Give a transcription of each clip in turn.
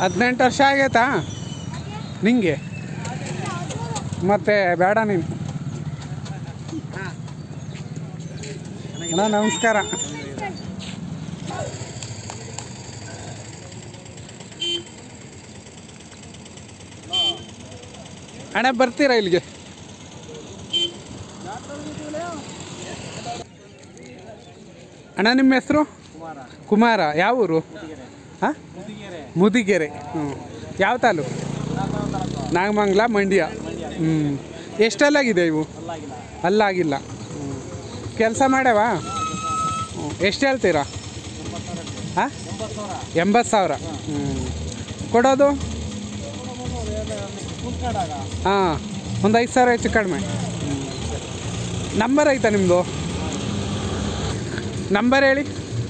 18 ವರ್ಷ ಆಗೈತಾ ನಿಂಗೆ? ಮತ್ತೆ ಬೇಡ ನೀನು. ಅಣ್ಣ ನಮಸ್ಕಾರ. ಅಣ್ಣ ಬರ್ತೀರಾ ಇಲ್ಲಿಗೆ? ಅಣ್ಣ ನಿಮ್ಮ ಹೆಸರು? ಕುಮಾರ. ಯಾವ ಊರು? ಹಾಂ, ಮುದಿಗೆರೆ. ಹ್ಞೂ. ಯಾವ ತಾಲೂಕು? ನಾಗಮಂಗಲ, ಮಂಡ್ಯ. ಹ್ಞೂ. ಎಷ್ಟಲ್ಲಾಗಿದೆ ಇವು? ಅಲ್ಲಾಗಿಲ್ಲ. ಹ್ಞೂ. ಕೆಲಸ ಮಾಡ್ಯಾವ? ಹ್ಞೂ. ಎಷ್ಟು ಹೇಳ್ತೀರಾ? ಹಾಂ, 80,000. ಹ್ಞೂ. ಕೊಡೋದು? ಹಾಂ, ಒಂದು 5,000 ಹೆಚ್ಚು ಕಡಿಮೆ. ನಂಬರ್ ಐತಾ ನಿಮ್ಮದು? ನಂಬರ್ ಹೇಳಿ.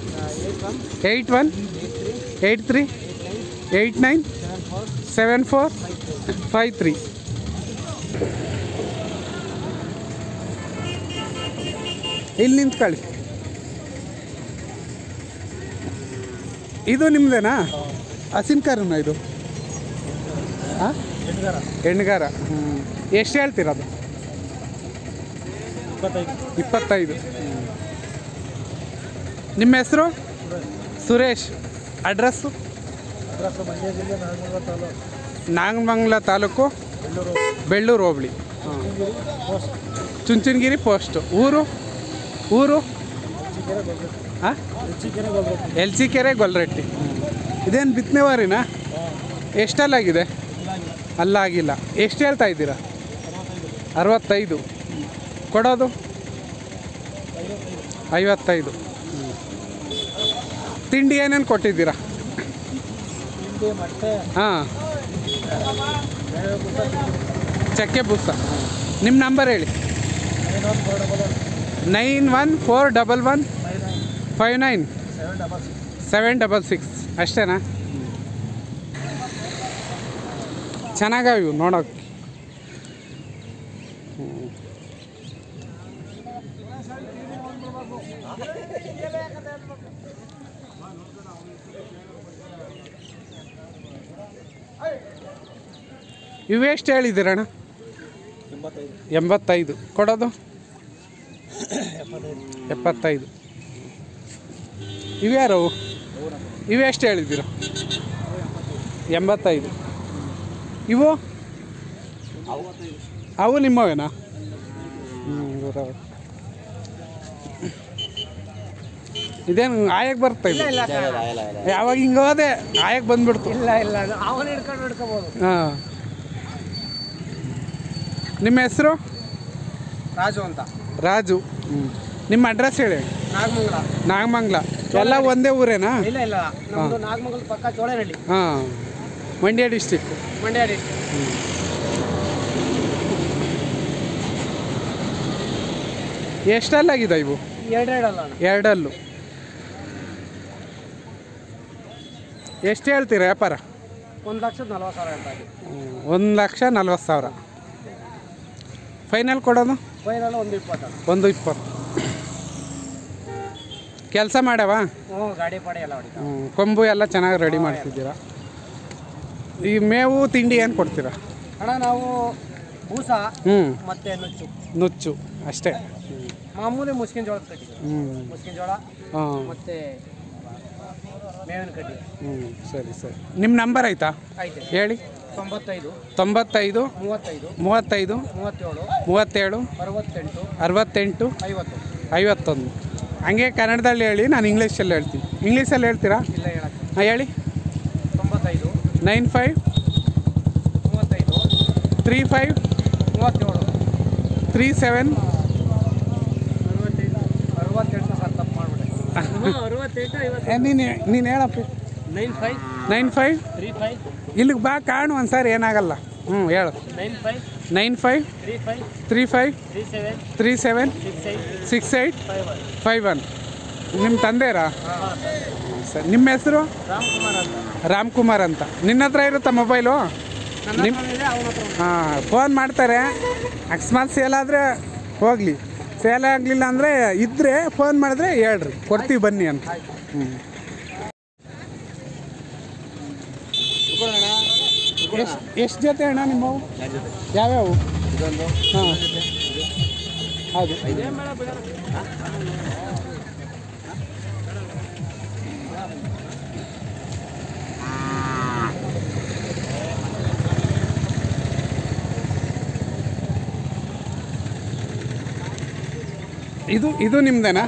8183897453. ಇಲ್ಲಿ ನಿಂತ್ಕೊಳ್ಳಿ. ಇದು ನಿಮ್ಮದೇನಾ? ಹಸಿನಕಾರನ ಇದು? ಹಾಂ, ಹೆಣ್ಗಾರ. ಹ್ಞೂ. ಎಷ್ಟು ಹೇಳ್ತೀರದು? 25. ನಿಮ್ಮ ಹೆಸರು? ಸುರೇಶ್. ಅಡ್ರೆಸ್ಸು? ನಾಗಮಂಗಲ ತಾಲೂಕು, ಬೆಳ್ಳೂರು ಹೋಬಳಿ. ಹಾಂ. ಚುಂಚನಗಿರಿ ಪೋಸ್ಟು. ಊರು? ಹಾಂ, ಎಲ್ಚಿಕೆರೆ ಗೊಲ್ರಟ್ಟಿ. ಇದೇನು ಬಿತ್ತನೆವಾರಿನಾ? ಎಷ್ಟಲ್ಲಾಗಿದೆ? ಅಲ್ಲಾಗಿಲ್ಲ. ಎಷ್ಟು ಹೇಳ್ತಾ ಇದ್ದೀರಾ? 65. ಕೊಡೋದು? 55. ತಿಂಡಿ ಏನೇನು ಕೊಟ್ಟಿದ್ದೀರಾ? ಹಾಂ, ಚಕ್ಕೆ ಬೂಸ. ನಿಮ್ಮ ನಂಬರ್ ಹೇಳಿ. 9141159766. ಅಷ್ಟೇನಾ? ಚೆನ್ನಾಗವ ಇವು ನೋಡೋಕ್ಕೆ. ಇವೆಷ್ಟು ಹೇಳಿದ್ದೀರಣ್ಣ? 85. ಕೊಡೋದು? 75. ಇವ್ಯಾರವು? ಇವೆಷ್ಟು ಹೇಳಿದ್ದೀರ? 85. ಇವು ಅವು ನಿಮ್ಮವೇನಾ? ಇದೇನು ಆಯಕ್ಕೆ ಬರ್ತಾ ಇಲ್ಲ? ಯಾವಾಗ ಹಿಂಗೆ ಹೋದೆ ಆಯಕ್ಕೆ ಬಂದ್ಬಿಡ್ತು. ಹಾಂ. ನಿಮ್ಮ ಹೆಸರು? ರಾಜು ಅಂತ. ರಾಜು. ಹ್ಞೂ. ನಿಮ್ಮ ಅಡ್ರೆಸ್ ಹೇಳಿ. ನಾಗಮಂಗಲ. ಎಲ್ಲ ಒಂದೇ ಊರೇನಾ? ಇಲ್ಲ, ನಾಗಮಂಗಲ ಪಕ್ಕ ಚೋಳನಹಳ್ಳಿ. ಹಾಂ, ಮಂಡ್ಯ ಡಿಸ್ಟಿಕ್ಕು. ಎಷ್ಟಲ್ಲಾಗಿದೆ ಇವು? 2 ಎಷ್ಟು ಹೇಳ್ತೀರಾ ವ್ಯಾಪಾರ? 1,40,000 ಹೇಳ್ತಾ ಇದ್ದೀವಿ. 1,40,000. ಫೈನಲ್ ಕೊಡೋದು? ಫೈನಲ್ 1,20. ಕೆಲಸ ಮಾಡ್ಯಾವ? ಗಾಡಿ ಪಾಡಿ ಎಲ್ಲ ಹೊಡಿ. ಕೊಂಬು ಎಲ್ಲ ಚೆನ್ನಾಗಿ ರೆಡಿ ಮಾಡ್ತಿದ್ದೀರಾ? ಈ ಮೇವು ತಿಂಡಿ ಏನು ಕೊಡ್ತೀರಾ? ಅಣ್ಣ ನಾವು ಬೂಸ ಮತ್ತೆ ನುಚ್ಚು ಅಷ್ಟೇ. ಮಾಮೂಲಿ ಮುಸ್ಕಿನ ಜೋಳದ ಕಡ್ಡಿ. ಮುಸ್ಕಿನ ಜೋಳ ಮತ್ತೆ ಮೇವಿನ ಕಡ್ಡಿ. ಸರಿ. ನಿಮ್ಮ ನಂಬರ್ ಆಯ್ತಾ? ಹೇಳಿ. 95 35 37 68 51. ಹಂಗೆ ಕನ್ನಡದಲ್ಲಿ ಹೇಳಿ, ನಾನು ಇಂಗ್ಲೀಷಲ್ಲಿ ಹೇಳ್ತೀನಿ. ಇಂಗ್ಲೀಷಲ್ಲಿ ಹೇಳ್ತೀರಾ? ಇಲ್ಲ, ಹೇಳಕ್ಕೆ. ಹಾಂ, ಹೇಳಿ. 95 95 35 37 ನೀನು ಹೇಳಪ್ಪ. 95 ಇಲ್ಲಿಗೆ ಬಾ, ಕಾಣು ಒಂದ್ಸಾರಿ, ಏನಾಗಲ್ಲ. ಹೇಳು. 95 35 37 68 51. ನಿಮ್ಮ ತಂದೆರಾ? ಸರಿ. ನಿಮ್ಮ ಹೆಸರು? ರಾಮ್ಕುಮಾರ್ ಅಂತ. ನಿನ್ನ ಹತ್ರ ಇರುತ್ತಾ ಮೊಬೈಲು? ಹಾಂ, ಫೋನ್ ಮಾಡ್ತಾರೆ. ಅಕಸ್ಮಾತ್ ಸೇಲ್ ಆದರೆ ಹೋಗಲಿ, ಸೇಲ್ ಆಗಲಿಲ್ಲ ಅಂದರೆ ಇದ್ದರೆ ಫೋನ್ ಮಾಡಿದ್ರೆ ಹೇಳ್ರಿ, ಕೊಡ್ತೀವಿ ಬನ್ನಿ ಅಂತ. ಎಷ್ಟು ಜೊತೆ ಅಣ್ಣ ನಿಮ್ಮವು ಯಾವ್ಯಾವು? ಹಾಂ ಹೌದು. ಇದು ನಿಮ್ದೇನಾ?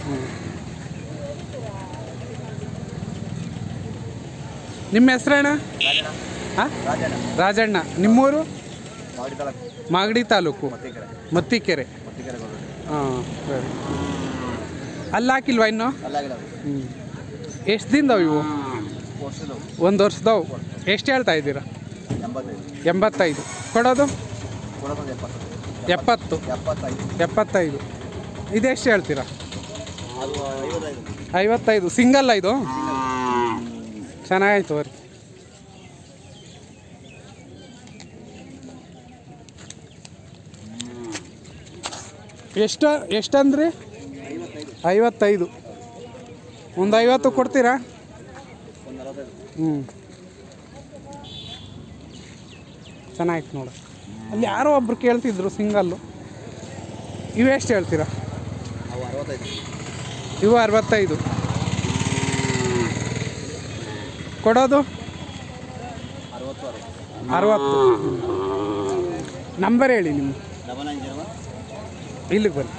ನಿಮ್ಮ ಹೆಸರಣ್ಣ? ಹಾಂ, ರಾಜಣ್ಣ. ನಿಮ್ಮೂರು? ಮಾಗಡಿ ತಾಲೂಕು, ಮತ್ತಿಕೆರೆ. ಹಾಂ, ಸರಿ. ಅಲ್ಲಿ ಹಾಕಿಲ್ವಾ ಇನ್ನು? ಎಷ್ಟು ದಿನದವು ಇವು? 1 ವರ್ಷದವು. ಎಷ್ಟು ಹೇಳ್ತಾ ಇದ್ದೀರಾ? 85. ಕೊಡೋದು 70, 75. ಇದೆಷ್ಟು ಹೇಳ್ತೀರಾ? 55. ಸಿಂಗಲ್ಲ ಇದು? ಚೆನ್ನಾಗಾಯ್ತು ಅವ್ರಿ. ಎಷ್ಟಂದ್ರಿ? 55. ಒಂದು 50 ಕೊಡ್ತೀರಾ? ಚೆನ್ನಾಗಿತ್ತು ನೋಡಿ. ಅಲ್ಲಿ ಯಾರೋ ಒಬ್ರು ಕೇಳ್ತಿದ್ರು ಸಿಂಗಲ್ಲು. ಇವೆಷ್ಟು ಹೇಳ್ತೀರಾ? ಇವು 65. ಕೊಡೋದು 60. ನಂಬರ್ ಹೇಳಿ ನಿಮ್ಮ. ಇಲ್ಲಿಗೆ ಬನ್ನಿ.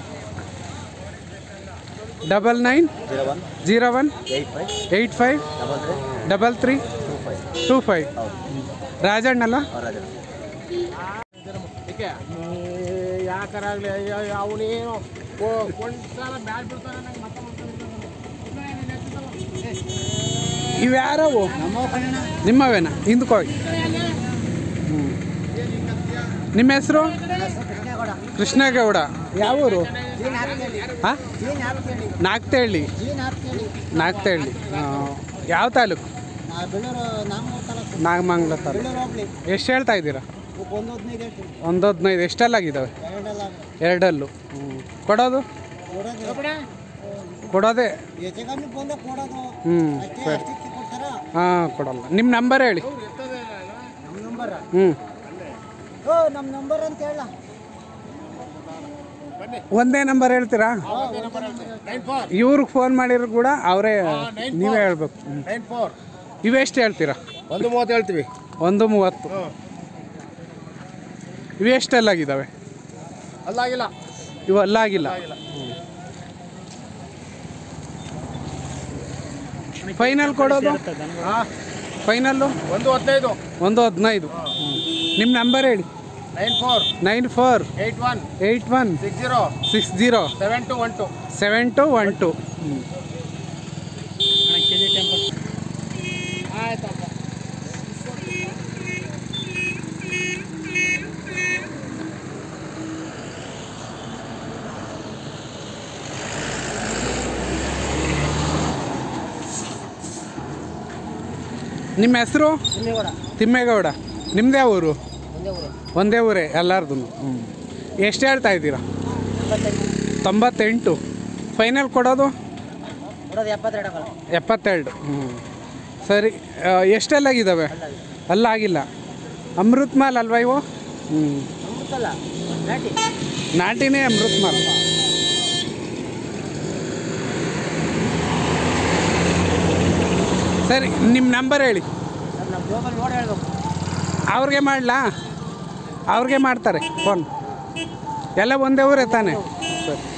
9901 85 33 25. ರಾಜಣ್ಣಲ್ಲ? ಯಾಕಾಗಲಿ ಅವನೇನು ಇವ್ಯಾರವು? ನಿಮ್ಮವೇನ? ಹಿಂದ್ಕೋಗಿ. ನಿಮ್ಮ ಹೆಸರು? ಕೃಷ್ಣೇಗೌಡ. ಯಾವೂರು? ಹಾಂ, ನಾಗ್ತಹಳ್ಳಿ. ನಾಗ್ತಹಳ್ಳಿ. ಯಾವ ತಾಲೂಕು? ನಾಗಮಂಗಲ ತಾಲೂಕು. ಎಷ್ಟು ಹೇಳ್ತಾ ಇದ್ದೀರಾ? 115. ಎಷ್ಟೆಲ್ಲಾಗಿದ್ದಾವೆ? 2. ಕೊಡೋದು? ಕೊಡೋದೇ. ಸರಿ. ಹಾಂ, ಕೊಡಲ್ಲ. ನಿಮ್ಮ ನಂಬರ್ ಹೇಳಿ. ನಮ್ಮ ನಂಬರ್ ಅಂತ ಹೇಳ. ಒಂದೇ ನಂಬರ್ ಹೇಳ್ತೀರಾ? ಇವ್ರಿಗೆ ಫೋನ್ ಮಾಡಿದ್ರು ಕೂಡ ಅವರೇ, ನೀವೇ ಹೇಳ್ಬೇಕು. ಇವೆಷ್ಟು ಹೇಳ್ತೀರಾ? 130 ಹೇಳ್ತೀವಿ. 130. ಇವೆಷ್ಟೆಲ್ಲಾಗಿದ್ದಾವೆ? ಅಲ್ಲಾಗಿಲ್ಲ. ಇವು ಅಲ್ಲಾಗಿಲ್ಲ. ಫೈನಲ್ ಕೊಡೋದು? ಫೈನಲ್ಲು 115. 115. ನಿಮ್ಮ ನಂಬರ್ ಹೇಳಿ. 94 81 60 7212. ಆಯ್ತಪ್ಪ. ನಿಮ್ಮ ಹೆಸರು? ತಿಮ್ಮೇಗೌಡ. ನಿಮ್ಮದೇ ಊರು? ಒಂದೇ ಊರೇ ಎಲ್ಲಾರ್ದು. ಎಷ್ಟು ಹೇಳ್ತಾ ಇದ್ದೀರಾ? 98. ಫೈನಲ್ ಕೊಡೋದು? 72. ಸರಿ. ಎಷ್ಟೆಲ್ಲಾಗಿದ್ದಾವೆ? ಅಲ್ಲಾಗಿಲ್ಲ. ಅಮೃತ್ ಮಾಲ್ ಅಲ್ವಾ ಇವು? ನಾಟಿನೇ ಅಮೃತ್ ಮಾಲ್. ಸರಿ, ನಿಮ್ಮ ನಂಬರ್ ಹೇಳಿ. ಅವ್ರಿಗೆ ಮಾಡಲಾ? ಅವ್ರಿಗೆ ಮಾಡ್ತಾರೆ ಫೋನ್. ಎಲ್ಲ ಒಂದೇ ಊರೇ ತಾನೆ? ಸರಿ.